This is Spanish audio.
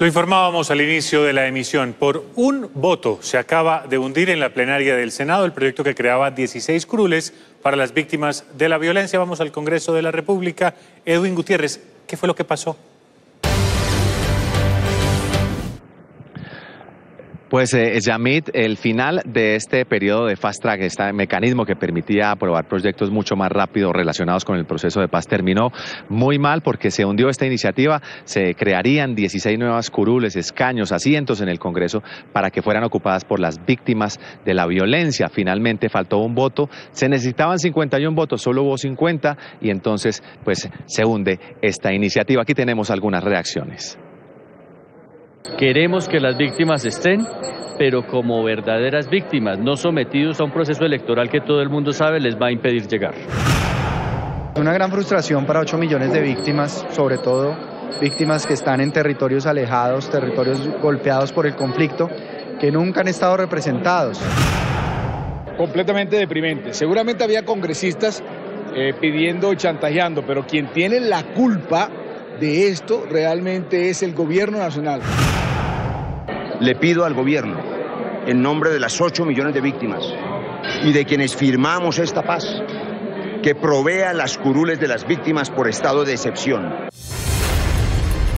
Lo informábamos al inicio de la emisión. Por un voto se acaba de hundir en la plenaria del Senado el proyecto que creaba 16 curules para las víctimas de la violencia. Vamos al Congreso de la República. Edwin Gutiérrez, ¿qué fue lo que pasó? Pues, Yamit, el final de este periodo de Fast Track, este mecanismo que permitía aprobar proyectos mucho más rápido relacionados con el proceso de paz, terminó muy mal porque se hundió esta iniciativa. Se crearían 16 nuevas curules, escaños, asientos en el Congreso para que fueran ocupadas por las víctimas de la violencia. Finalmente faltó un voto, se necesitaban 51 votos, solo hubo 50 y entonces pues se hunde esta iniciativa. Aquí tenemos algunas reacciones. Queremos que las víctimas estén, pero como verdaderas víctimas, no sometidos a un proceso electoral que todo el mundo sabe les va a impedir llegar. Una gran frustración para 8 millones de víctimas, sobre todo víctimas que están en territorios alejados, territorios golpeados por el conflicto, que nunca han estado representados. Completamente deprimente. Seguramente había congresistas pidiendo, chantajeando, pero quien tiene la culpa de esto realmente es el gobierno nacional. Le pido al gobierno, en nombre de las 8 millones de víctimas y de quienes firmamos esta paz, que provea las curules de las víctimas por estado de excepción.